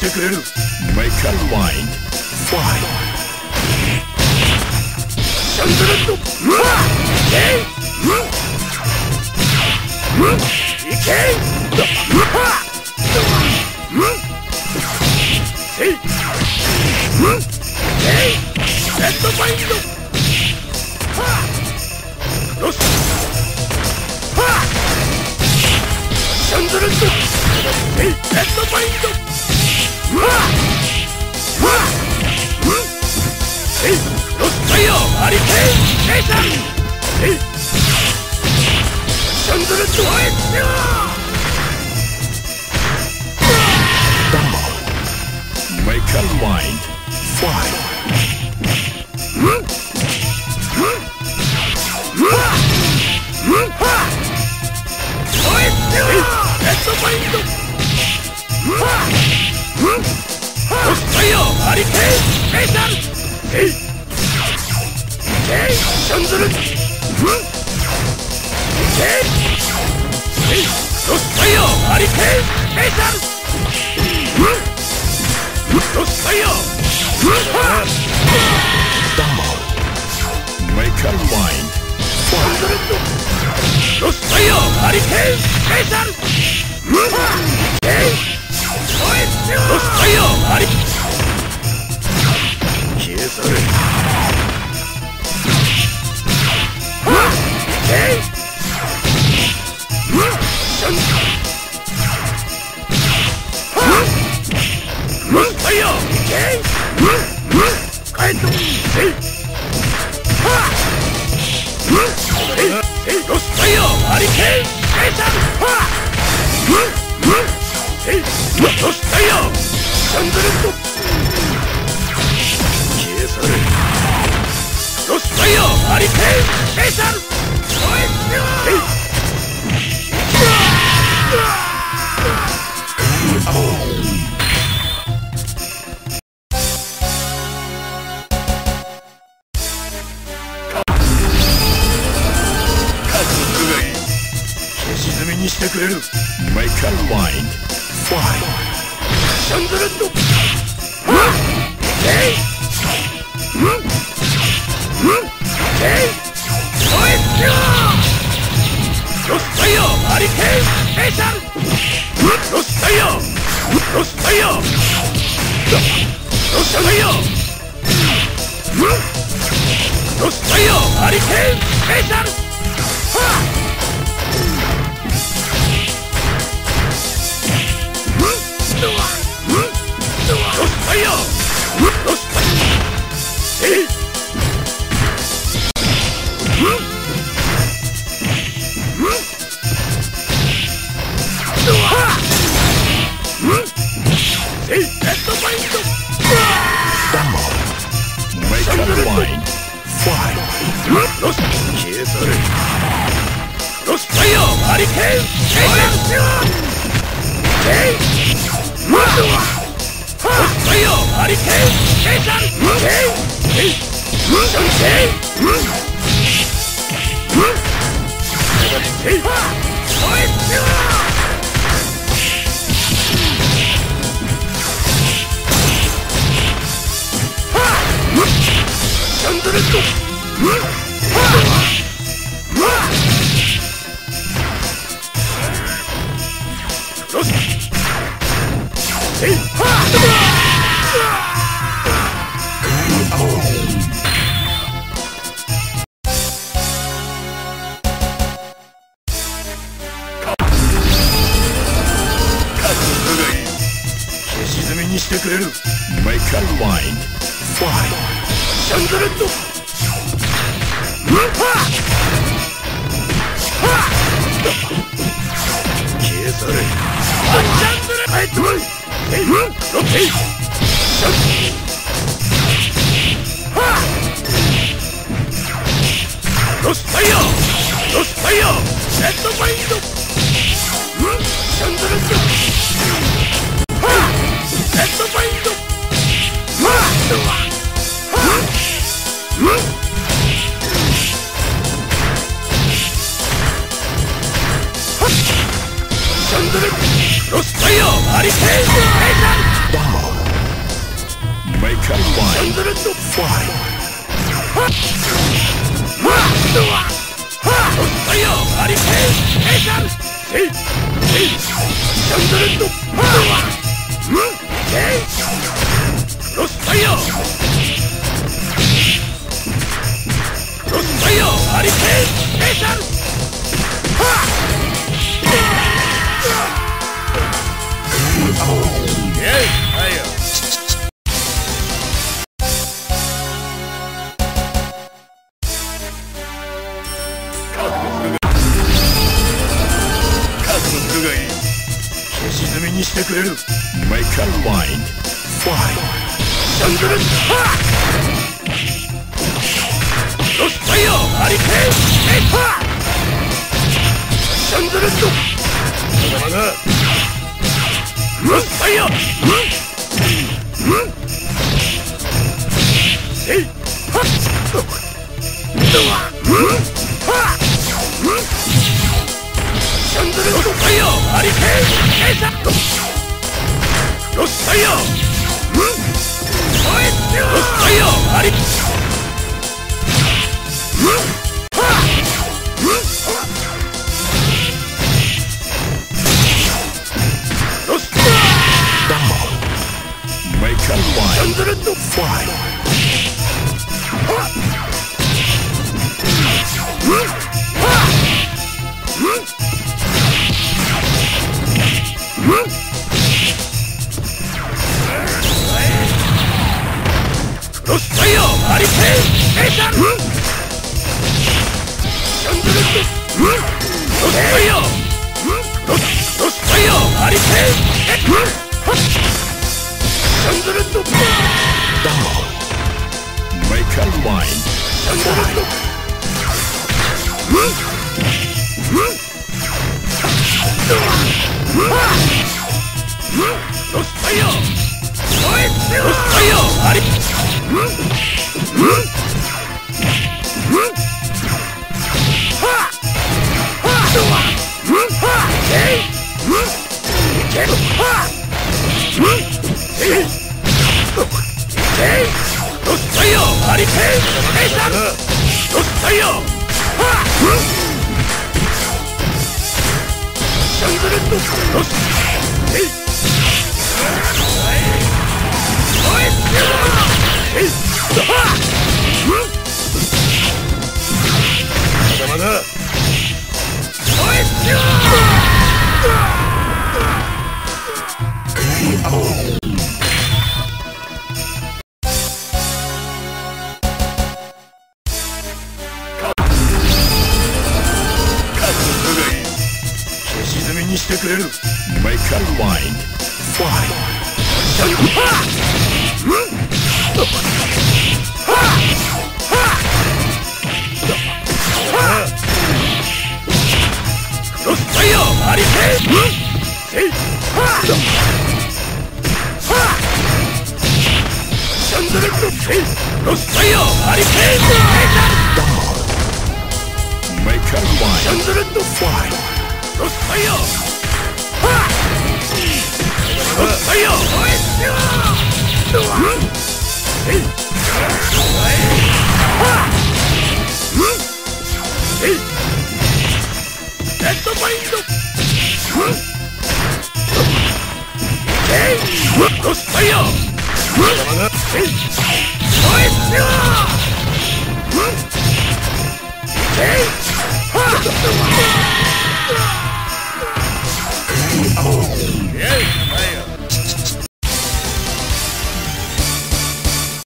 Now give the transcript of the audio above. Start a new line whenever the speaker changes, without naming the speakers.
してくれる。
Make up mind. Fight.
シャンドレッド。うわっいけうわっえいレッドマインド。クロス。シャンドレッド。えいレッドマインド。えいクロスファイヤーハリケーンネイシャン。えいシャンドレッド。
Make up mind. Fight.
レッドマインド。クロスファイヤーハリケーンネイシャン。えいシャンドレッド。えいクロスファイヤーハリケーンネイシャン。クロスファイヤー。
Make up mind.
シャンドレッド。クロスファイヤーハリケーンネイシャン。クロスファイヤーハリ消え去れ。シャンクロスファイヤー帰っと。クロスファイヤーハリケーンネイシャン。クロスファイヤーシャンドレッド。消え去れ。クロスファイヤーハリケーンネイシャン。消し済みにしてくれる。
Make up mind. Fight.
シャンドレッド。クロスファイヤーハリケーンネイシャン。クロスファイヤー。クロスファイヤー。クロスファイヤー。クロスファイヤーハリケーンネイシャン。クロスファイヤー。クロスファイヤー。えいレッドマインド。
Make up mind. Fight.
クロス消え去れ。クロスファイヤーハリケーンネイシャン。クロスファイヤーハリケーンネイシャン。シャンドレッド。クロス。消し済みにしてくれる。
Make up mind. Fight.
シャンドレッド。消え去れ。シャンドレッド。帰ってこい。ロッテイ。シャンクロスファイヤー。クロスファイヤー。レッドマインド。シャンドレッド。レッドマインド。シャンドレッド。クロスファイヤーハリケーンネイシャン。
unwind. Fight. Make unwind. Fight.
Fire!